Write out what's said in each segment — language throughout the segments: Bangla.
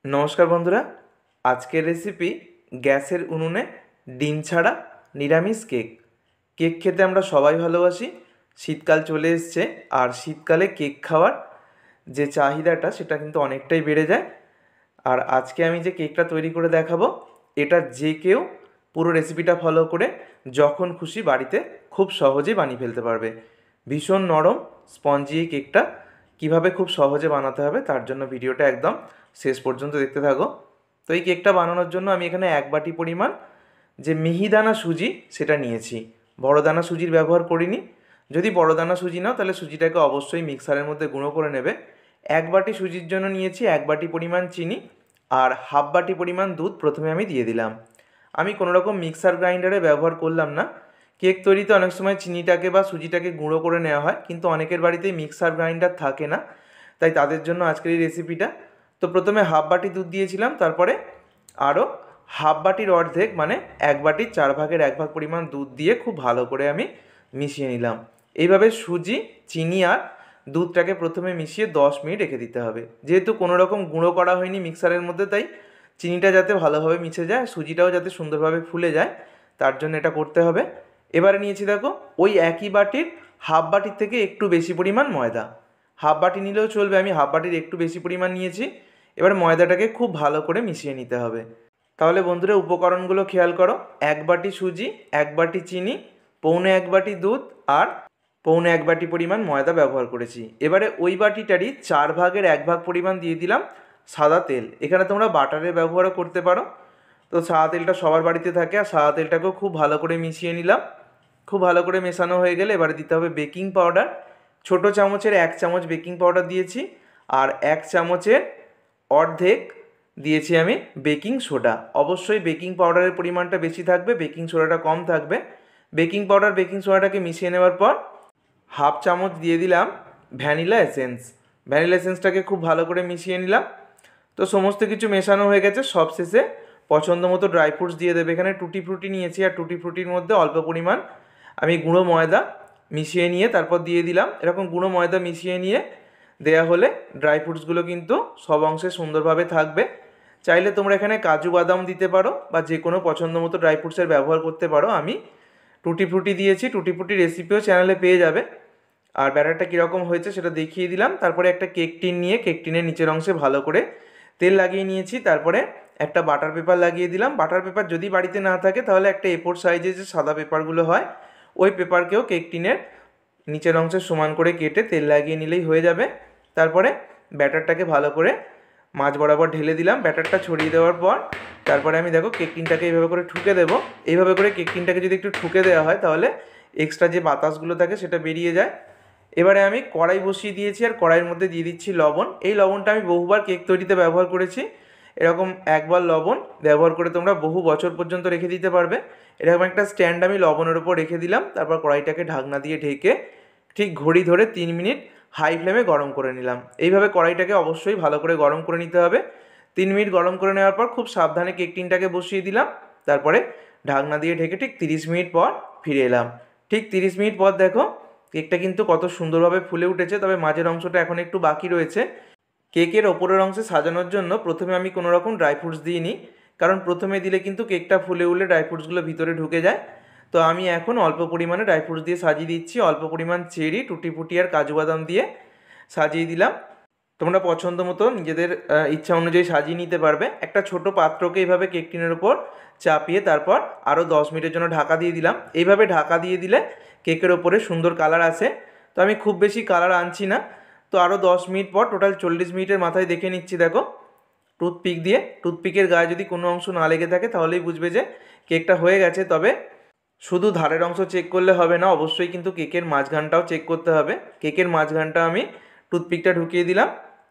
নমস্কার বন্ধুরা, আজকের রেসিপি গ্যাসের উনুনে ডিম ছাড়া নিরামিষ কেক। কেক খেতে আমরা সবাই ভালোবাসি। শীতকাল চলে এসছে, আর শীতকালে কেক খাওয়ার যে চাহিদাটা সেটা কিন্তু অনেকটাই বেড়ে যায়। আর আজকে আমি যে কেকটা তৈরি করে দেখাবো, এটা যে কেউ পুরো রেসিপিটা ফলো করে যখন খুশি বাড়িতে খুব সহজেই বানিয়ে ফেলতে পারবে। ভীষণ নরম স্পঞ্জি এই কেকটা কীভাবে খুব সহজে বানাতে হবে তার জন্য ভিডিওটা একদম শেষ পর্যন্ত দেখতে থাকো। তো এই কেকটা বানানোর জন্য আমি এখানে 1 বাটি পরিমাণ যে মিহিদানা সুজি সেটা নিয়েছি। বড় দানা সুজির ব্যবহার করিনি। যদি বড় দানা সুজি নাও তাহলে সুজিটাকে অবশ্যই মিক্সারের মধ্যে গুঁড়ো করে নেবে। 1 বাটি সুজির জন্য নিয়েছি 1 বাটি পরিমাণ চিনি আর হাফ বাটি পরিমাণ দুধ প্রথমে আমি দিয়ে দিলাম। আমি কোনো রকম মিক্সার গ্রাইন্ডারে ব্যবহার করলাম না। কেক তৈরিতে অনেক সময় চিনিটাকে বা সুজিটাকে গুঁড়ো করে নেওয়া হয়, কিন্তু অনেকের বাড়িতেই মিক্সার গ্রাইন্ডার থাকে না, তাই তাদের জন্য আজকের এই রেসিপিটা। তো প্রথমে হাফ বাটি দুধ দিয়েছিলাম, তারপরে আরও হাফ বাটির অর্ধেক মানে 1 বাটির 4 ভাগের 1 ভাগ পরিমাণ দুধ দিয়ে খুব ভালো করে আমি মিশিয়ে নিলাম। এইভাবে সুজি, চিনি আর দুধটাকে প্রথমে মিশিয়ে 10 মিনিট রেখে দিতে হবে। যেহেতু কোনো রকম গুঁড়ো করা হয়নি মিক্সারের মধ্যে, তাই চিনিটা যাতে ভালোভাবে মিশে যায়, সুজিটাও যাতে সুন্দরভাবে ফুলে যায়, তার জন্য এটা করতে হবে। এবারে নিয়েছি দেখো ওই একই বাটির হাফ বাটির থেকে একটু বেশি পরিমাণ ময়দা। হাফ বাটি নিলেও চলবে, আমি হাফ বাটির একটু বেশি পরিমাণ নিয়েছি। এবার ময়দাটাকে খুব ভালো করে মিশিয়ে নিতে হবে। তাহলে বন্ধুরা উপকরণগুলো খেয়াল করো, 1 বাটি সুজি, 1 বাটি চিনি, পৌনে 1 বাটি দুধ আর পৌনে 1 বাটি পরিমাণ ময়দা ব্যবহার করেছি। এবারে ওই বাটিটারই 4 ভাগের 1 ভাগ পরিমাণ দিয়ে দিলাম সাদা তেল। এখানে তোমরা বাটারের ব্যবহারও করতে পারো। তো সাদা তেলটা সবার বাড়িতে থাকে, আর সাদা তেলটাকেও খুব ভালো করে মিশিয়ে নিলাম। খুব ভালো করে মেশানো হয়ে গেলে এবারে দিতে হবে বেকিং পাউডার। ছোটো চামচের 1 চামচ বেকিং পাউডার দিয়েছি, আর 1 চামচের অর্ধেক দিয়েছি আমি বেকিং সোডা। অবশ্যই বেকিং পাউডারের পরিমাণটা বেশি থাকবে, বেকিং সোডাটা কম থাকবে। বেকিং পাউডার বেকিং সোডাটাকে মিশিয়ে নেওয়ার পর হাফ চামচ দিয়ে দিলাম ভ্যানিলা এসেন্স। ভ্যানিলা এসেন্সটাকে খুব ভালো করে মিশিয়ে নিলাম। তো সমস্ত কিছু মেশানো হয়ে গেছে, সবশেষে পছন্দ মতো ড্রাই ফ্রুটস দিয়ে দেবে। এখানে টুটি ফ্রুটি নিয়েছি, আর টুটি ফ্রুটির মধ্যে অল্প পরিমাণ আমি গুঁড়ো ময়দা মিশিয়ে নিয়ে তারপর দিয়ে দিলাম। এরকম গুঁড়ো ময়দা মিশিয়ে নিয়ে দেয়া হলে ড্রাই ফ্রুটসগুলো কিন্তু সব অংশে সুন্দরভাবে থাকবে। চাইলে তোমরা এখানে কাজু বাদাম দিতে পারো বা যে কোনো পছন্দ মতো ড্রাই ফ্রুটসের ব্যবহার করতে পারো। আমি টুটি ফ্রুটি দিয়েছি, টুটি ফ্রুটি রেসিপিও চ্যানেলে পেয়ে যাবে। আর ব্যাটারটা কীরকম হয়েছে সেটা দেখিয়ে দিলাম। তারপরে একটা কেক টিন নিয়ে কেক টিনের নিচের অংশে ভালো করে তেল লাগিয়ে নিয়েছি। তারপরে একটা বাটার পেপার লাগিয়ে দিলাম। বাটার পেপার যদি বাড়িতে না থাকে তাহলে একটা A4 সাইজের যে সাদা পেপারগুলো হয়, ওই পেপারকেও কেক টিনের নিচের অংশে সমান করে কেটে তেল লাগিয়ে নিলেই হয়ে যাবে। তারপরে ব্যাটারটাকে ভালো করে মাঝ বরাবর ঢেলে দিলাম। ব্যাটারটা ছড়িয়ে দেওয়ার পর তারপরে আমি দেখো কেক টিনটাকে এইভাবে করে ঠুকে দেবো। এইভাবে করে কেক টিনটাকে যদি একটু ঠুকে দেওয়া হয় তাহলে এক্সট্রা যে বাতাসগুলো থাকে সেটা বেরিয়ে যায়। এবারে আমি কড়াই বসিয়ে দিয়েছি, আর কড়াইয়ের মধ্যে দিয়ে দিচ্ছি লবণ। এই লবণটা আমি বহুবার কেক তৈরিতে ব্যবহার করেছি। এরকম একবার লবণ ব্যবহার করে তোমরা বহু বছর পর্যন্ত রেখে দিতে পারবে। এরকম একটা স্ট্যান্ড আমি লবণের উপর রেখে দিলাম। তারপর কড়াইটাকে ঢাকনা দিয়ে ঢেকে ঠিক ঘড়ি ধরে 3 মিনিট হাই ফ্লেমে গরম করে নিলাম। এইভাবে কড়াইটাকে অবশ্যই ভালো করে গরম করে নিতে হবে। 3 মিনিট গরম করে নেওয়ার পর খুব সাবধানে কেক টিনটাকে বসিয়ে দিলাম। তারপরে ঢাকনা দিয়ে ঢেকে ঠিক 30 মিনিট পর ফিরে এলাম। ঠিক 30 মিনিট পর দেখো কেকটা কিন্তু কত সুন্দরভাবে ফুলে উঠেছে, তবে মাঝের অংশটা এখন একটু বাকি রয়েছে। কেকের ওপরের অংশে সাজানোর জন্য প্রথমে আমি কোনো রকম ড্রাই ফ্রুটস দিইনি, কারণ প্রথমে দিলে কিন্তু কেকটা ফুলে উঠলে ড্রাই ফ্রুটসগুলো ভিতরে ঢুকে যায়। তো আমি এখন অল্প পরিমাণে ড্রাই ফ্রুটস দিয়ে সাজিয়ে দিচ্ছি। অল্প পরিমাণ চেরি, টুটি ফুটি আর কাজু বাদাম দিয়ে সাজিয়ে দিলাম। তোমরা পছন্দ মতো নিজেদের ইচ্ছা অনুযায়ী সাজিয়ে নিতে পারবে। একটা ছোট পাত্রকে এইভাবে কেক টিনের উপর চাপিয়ে তারপর আরও 10 মিনিটের জন্য ঢাকা দিয়ে দিলাম। এইভাবে ঢাকা দিয়ে দিলে কেকের ওপরে সুন্দর কালার আসে। তো আমি খুব বেশি কালার আনছি না। তো আরও 10 মিনিট পর টোটাল 40 মিনিটের মাথায় দেখে নিচ্ছি দেখো টুথপিক দিয়ে। টুথপিকের গায়ে যদি কোনো অংশ না লেগে থাকে তাহলেই বুঝবে যে কেকটা হয়ে গেছে। তবে শুধু ধারের অংশ চেক করলে হবে না, অবশ্যই কিন্তু কেকের মাঝখানটাও চেক করতে হবে। কেকের মাঝখানটা আমি টুথপিকটা ঢুকিয়ে দিলাম,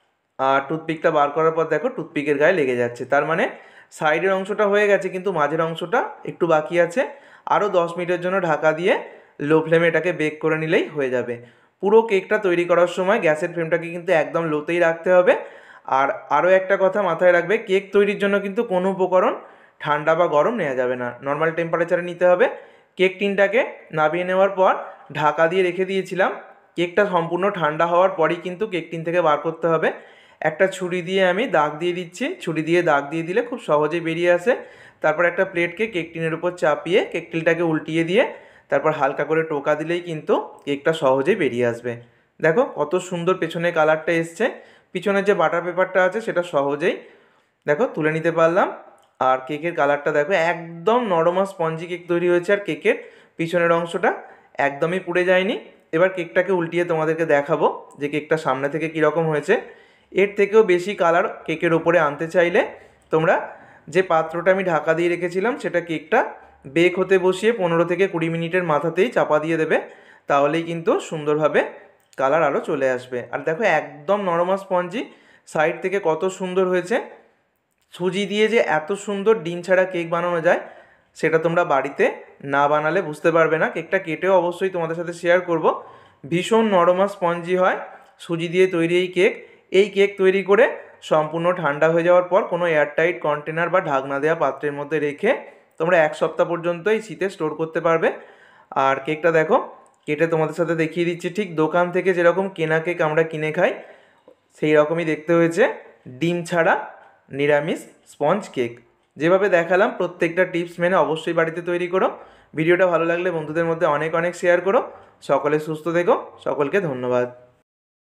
আর টুথপিকটা বার করার পর দেখো টুথপিকের গায়ে লেগে যাচ্ছে। তার মানে সাইডের অংশটা হয়ে গেছে, কিন্তু মাঝের অংশটা একটু বাকি আছে। আরও 10 মিনিটের জন্য ঢাকা দিয়ে লো ফ্লেমে এটাকে বেক করে নিলেই হয়ে যাবে। পুরো কেকটা তৈরি করার সময় গ্যাসের ফ্লেমটাকে কিন্তু একদম লোতেই রাখতে হবে। আর আরও একটা কথা মাথায় রাখবে, কেক তৈরির জন্য কিন্তু কোনো উপকরণ ঠান্ডা বা গরম নেওয়া যাবে না, নর্মাল টেম্পারেচারে নিতে হবে। কেক টিনটাকে নামিয়ে নেওয়ার পর ঢাকা দিয়ে রেখে দিয়েছিলাম। কেকটা সম্পূর্ণ ঠান্ডা হওয়ার পরই কিন্তু কেক টিন থেকে বার করতে হবে। একটা ছুরি দিয়ে আমি দাগ দিয়ে দিচ্ছি, ছুরি দিয়ে দাগ দিয়ে দিলে খুব সহজেই বেরিয়ে আসে। তারপর একটা প্লেটকে কেক টিনের উপর চাপিয়ে কেক টিনটাকে উল্টিয়ে দিয়ে তারপর হালকা করে টোকা দিলেই কিন্তু কেকটা সহজেই বেরিয়ে আসবে। দেখো কত সুন্দর পেছনে কালারটা এসছে, পিছনের যে বাটার পেপারটা আছে সেটা সহজেই দেখো তুলে নিতে পারলাম। আর কেকের কালারটা দেখো একদম নরম আর স্পঞ্জি কেক তৈরি হয়েছে, আর কেকের পিছনের অংশটা একদমই পুড়ে যায়নি। এবার কেকটাকে উল্টিয়ে তোমাদেরকে দেখাবো যে কেকটা সামনে থেকে কীরকম হয়েছে। এর থেকেও বেশি কালার কেকের ওপরে আনতে চাইলে তোমরা যে পাত্রটা আমি ঢাকা দিয়ে রেখেছিলাম সেটা কেকটা বেক হতে বসিয়ে 15 থেকে 20 মিনিটের মাথাতেই চাপা দিয়ে দেবে, তাহলেই কিন্তু সুন্দরভাবে কালার আরও চলে আসবে। আর দেখো একদম নরম আর স্পঞ্জি, সাইড থেকে কত সুন্দর হয়েছে। সুজি দিয়ে যে এত সুন্দর ডিম ছাড়া কেক বানানো যায় সেটা তোমরা বাড়িতে না বানালে বুঝতে পারবে না। কেকটা কেটেও অবশ্যই তোমাদের সাথে শেয়ার করব। ভীষণ নরম আর স্পঞ্জি হয় সুজি দিয়ে তৈরি এই কেক তৈরি করে সম্পূর্ণ ঠান্ডা হয়ে যাওয়ার পর কোনো এয়ারটাইট কন্টেনার বা ঢাকনা দেওয়া পাত্রের মধ্যে রেখে তোমরা 1 সপ্তাহ পর্যন্ত এই শীতে স্টোর করতে পারবে। আর কেকটা দেখো কেটে তোমাদের সাথে দেখিয়ে দিচ্ছি, ঠিক দোকান থেকে যেরকম কেনা কেক আমরা কিনে খাই সেই রকমই দেখতে হয়েছে, ডিম ছাড়া নিরামিষ স্পঞ্জ কেক। যেভাবে দেখালাম প্রত্যেকটা টিপস মেনে অবশ্যই বাড়িতে তৈরি করো। ভিডিওটা ভালো লাগলে বন্ধুদের মধ্যে অনেক অনেক শেয়ার করো। সকলে সুস্থ থেকো, সকলকে ধন্যবাদ।